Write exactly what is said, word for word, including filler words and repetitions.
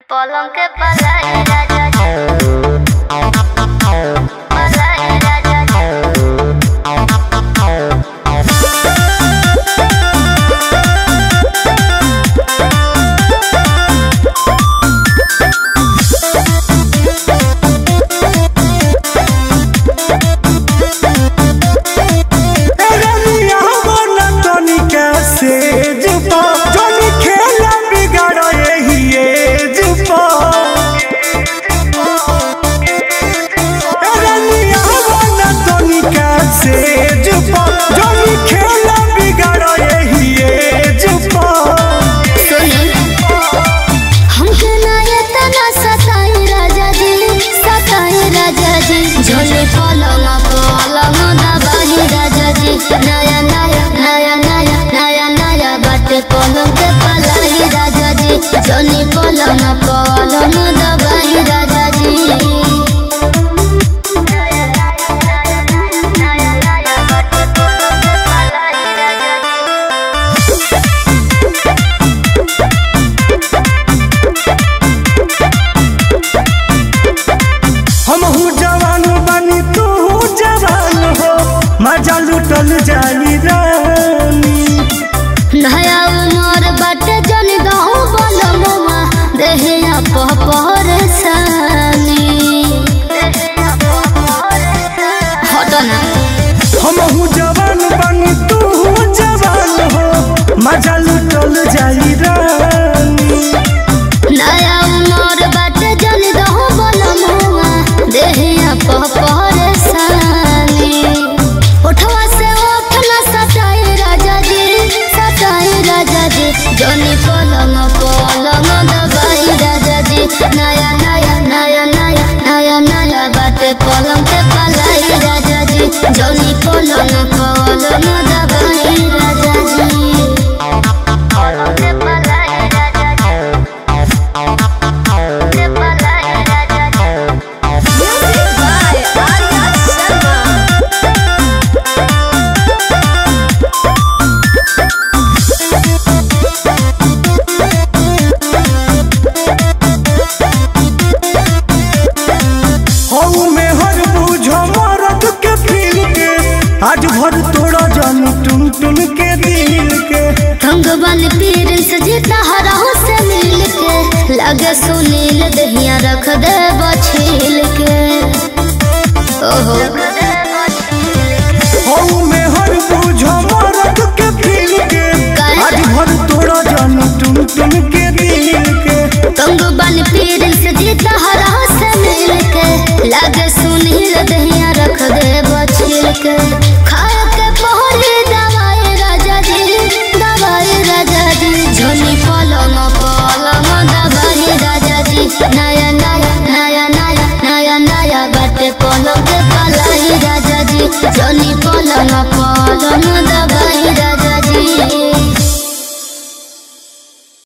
पलंग के पलाई राजा पलाई राजा नया नया नया नया नया नया बाटे पलंग के पलाई राजा जी जनी पलंग पलंग दबाई राजा जी हमहू जवान बनी तू जवान हो मजा लुटल जाई रानी नया उमर बाटे जन गाँव बलमुआ देहिया परेशानी हटना हमहू जवान बनी तू जवान हो मजा लुटल जाई रानी नया उमर बाटे जन गाँव बलमुआ देहिया परेशानी उठवा से उठना सटाई राजा जी सटाई राजा जी जनी पलंग पलंग दबाई राजा जी नया नया नया नया नया नया बाटे पलंग के पलाई राजा जी जनी पलंग पलंग दबाई राजा जी पलंग के पलाई राजा जी के पलाई राजा जी म्यूजिक बाय आर्या शर्मा हऊ में हर बूझो मरद के फील के आज भर तोड़ा जान टुन टुन के दिल के भगवान पीर से जीता हराहो से मिल के लगे सुनील दहिया रख दे बछील के ओहो हऊ में हर बूझो मरद के फील के आज भर तोड़ा जान टुन टुन के दिल के भगवान पीर से जीता हराहो से मिल के लगे सुनील दहिया रख दे बछील के खाए के पहली दवाई राजा जी दवाई राजा जी झोली पलंग पलंग दवाई राजा जी नया नया नया नया नया नया बाटे पलंग के पलाई राजा जी झोली पलंग पलंग